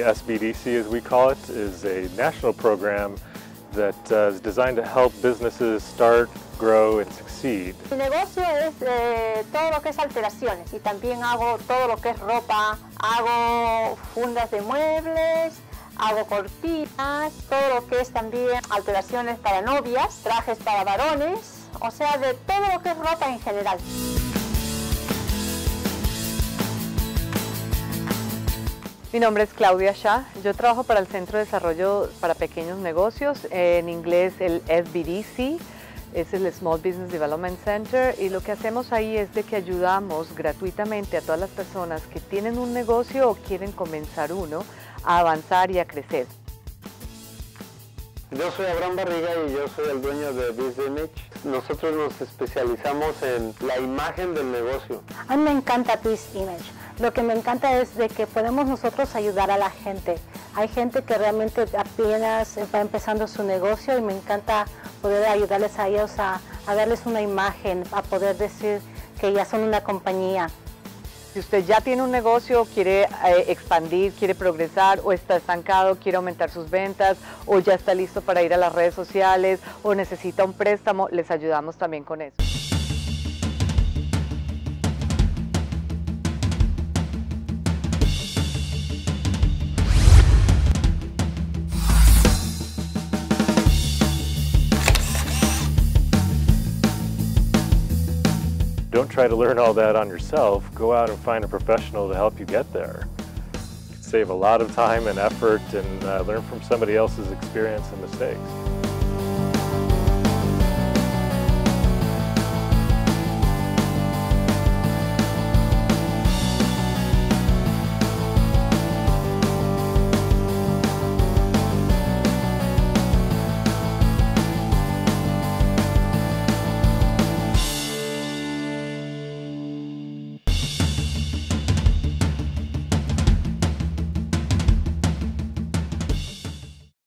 The SBDC, as we call it, is a national program that is designed to help businesses start, grow, and succeed. Mi negocio es todo lo que es alteraciones y también hago todo lo que es ropa, hago fundas de muebles, hago cortinas, todo lo que es también alteraciones para novias, trajes para varones, o sea, de todo lo que es ropa en general. Mi nombre es Claudia Shah, yo trabajo para el Centro de Desarrollo para Pequeños Negocios, en inglés el SBDC, es el Small Business Development Center, y lo que hacemos ahí es de que ayudamos gratuitamente a todas las personas que tienen un negocio o quieren comenzar uno a avanzar y a crecer. Yo soy Abraham Barriga y yo soy el dueño de BizImage. Nosotros nos especializamos en la imagen del negocio. A mí me encanta BizImage. Lo que me encanta es de que podemos nosotros ayudar a la gente. Hay gente que realmente apenas va empezando su negocio y me encanta poder ayudarles a ellos a darles una imagen, a poder decir que ya son una compañía. Si usted ya tiene un negocio, quiere expandir, quiere progresar o está estancado, quiere aumentar sus ventas o ya está listo para ir a las redes sociales o necesita un préstamo, les ayudamos también con eso. Don't try to learn all that on yourself. Go out and find a professional to help you get there. Save a lot of time and effort and learn from somebody else's experience and mistakes.